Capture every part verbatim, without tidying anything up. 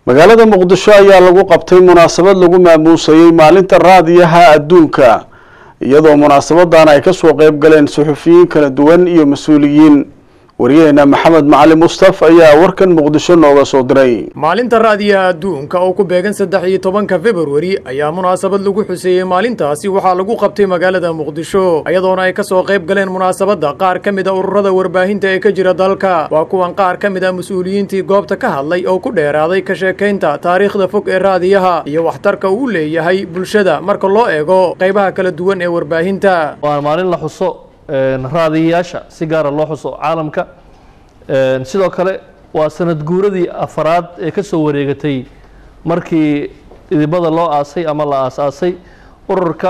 magaalada Muqdisho ayaa lagu qabtay munaasabad lagu maamuusay maalinta raadiyaha adduunka iyadoo munaasabadan ay ka soo qayb galeen suxufiyiin kala duwan iyo mas'uuliyiin wariyayna Maxamed Macalin Mustafa ayaa warkan Muqdisho nooga soo diray maalinta raadiyaha adduunka oo ku beegan saddex iyo tobanka February ayaa munaasabad lagu xuseeyay maalintaasi waxa lagu qabtay magaalada Muqdisho iyadoo ay ka soo qayb galeen munaasabada qaar kamid ah ururada warbaahinta ee ka jira dalka waa kuwan qaar kamid ah mas'uuliyiintii goobta ka hadlay oo ku dheeraaday ka sheekaynta taariikhda fog ee raadiyaha iyo waxtarka uu leeyahay bulshada marka loo eego qaybaha kala duwan ee warbaahinta waa maalin la xuso raadiyaasha si gaar ah loo xuso caalamka sidoo kale waa sanad guuradii afraad ee ka soo wareegatay markii idibada loo aasay ama la aasaasay ururka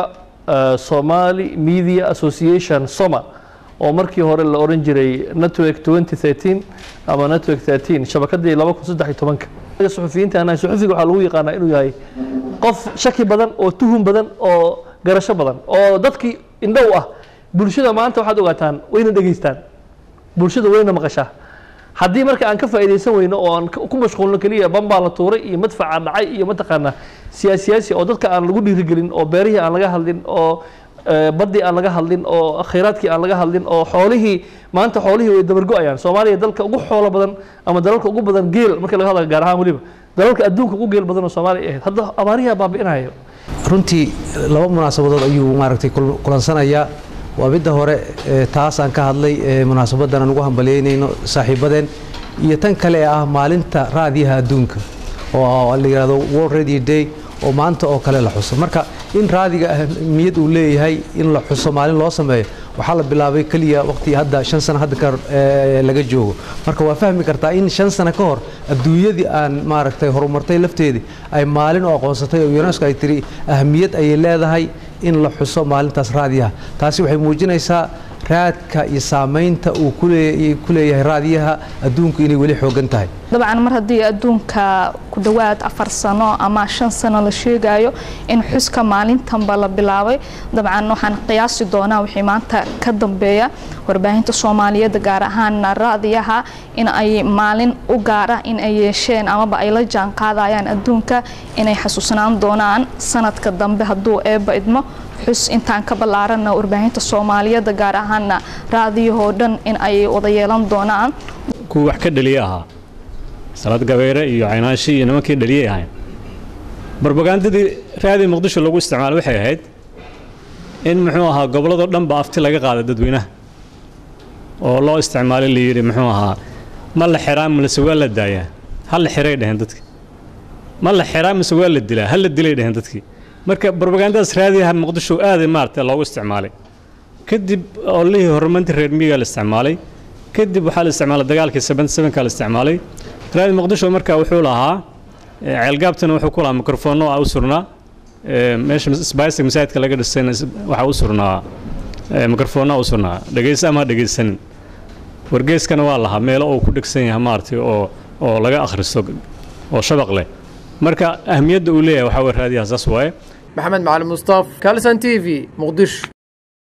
Somali Media Association Soma oo markii hore la oran jiray Network twenty thirteen ama Network thirteen shabakadii laba kun saddex iyo toban suxufiyiinta ana suxufiga waxa lagu yaqaanaa inuu yahay qof shaki badan oo tuhun badan oo garasho badan oo dadkii indhow ah bulshada maanta waxaad ogaataan wayna dhageystaan bulshada wayna maqashaa haddii marka aan ka faa'iideysan weyno oo aan ku mashquulno kaliya bamba la tuuray iyo madfaca dhacay iyo mataqaana siyaasiyaasi oo dadka aan lagu dhiirigelin oo beerihii aan laga hadlin oo badii aan laga hadlin oo khayraadkii aan laga hadlin oo xoolihii maanta xoolihii way dabargo'ayaan Soomaaliya dalka ugu xoolo badan ama dalalka ugu badan geel marka laga hadlayo gaar ahaan waliba dalalka adduunka ugu geel badan oo Soomaaliya ah hadda abaariya baabi'inayo runtii laba munaasabadood ayuu maaragtay kulansanaya waa midda hore taas aan ka hadlay munaasabadan aan ugu hambalyeynayno saaxiibadeen iyo tan kale ah maalinta raadiyaha adduunka oo la yiraahdo World Radio Day oo maanta oo kale la xuso marka in raadiga ahmiyad uu leeyahay in la xuso maalin loo sameeyo waxa la bilaabay kaliya waqti hadda shan sano hadda ka laga joogo marka waa fahmi kartaa in shan sano ka hor adduunyadii aan maaragtay horumartay lafteedii ay maalin oo aqoonsatay oo UNESCO ay tiri ahmiyad ay leedahay in la xuso maalintaas raadiyaha taasi waxay muujinaysaa raadka iyo saameynta uu ku leeyahay raadiyaha adduunka inay wali xoogan tahay dabcan mar haddii adduunka ku dhawaad afar sano ama shan sano la sheegayo in xuska maalintanba la bilaabay dabcan waxaan qiyaasi doonaa wixii maanta ka dambeeya warbaahinta Soomaaliyeed gaar ahaan raadiyaha in ay maalin u gaar ah in ay yeesheen ama ay la jaan qaadayaan adduunka inay xasuusnaan doonaan sanadka dambe hadduu eeba idmo xus intaan ka balaaran warbaahinta Soomaaliyeed gaar ahaan raadiyaha dhan in ay wada yeelan doonaan ku wax ka dhaliya aha salad gabeere iyo aynaashi iyo nimankii dhaliyay ahayn barbagandadii raadi Muqdisho lagu isticmaalo waxay ahayd in muxuu ahaa gobolada dhan ba afti laga qaaday dadweynaha oo loo isticmaalay la yiri muxuu ahaa ma la xiraam la sugaa la daaya hal xiray dhahan dadki ma la xiraam sugaa la dilaa hal la dilay dhahan dadki marka barbagandadaas raadiyaha Muqdisho aad maartay loogu isticmaalay kadib oo lihii horumarinta reer miyiga la isticmaalay kadib waxa la isticmaalay dagaalkii seven seven ka la isticmaalay raadi Muqdisho marka wuxuu lahaa ceelgaabtana wuxuu ku lahaa mikrofoono u surnaa meesha isbaaysiga masaajidka laga dhisay waxa u surnaa mikrofoono u surnaa dhageysa ama dhageysan wargeyskana waa lahaa meel uu ku dhigsan yahay maartay oo oo laga akhristo oo shabaq leh marka ahmiyadda uu leeyahay waxa weey raadiyaha saas waaye Maxamed Macalin Mustafa Kalsan T V Muqdisho.